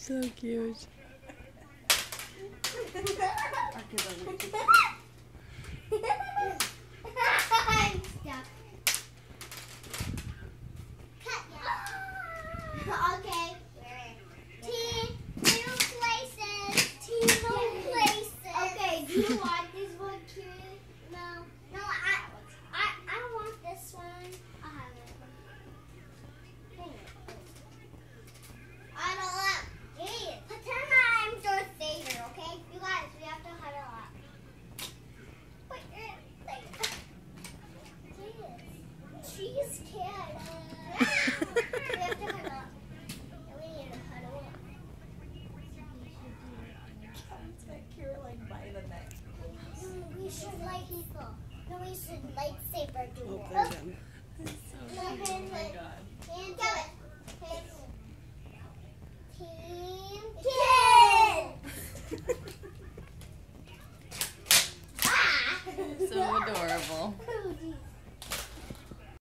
So cute. Okay. Two places. Okay, do you want this one, Kiri? No. No, I want this one. I'll have it. Huddle up. Yeah. Pretend I'm Darth Vader, okay? You guys, we have to huddle up. Cheese can. We have to huddle up. And we need to huddle up. You're like by the neck. We should like people. No, we should lightsaber do Oh, it. they're done.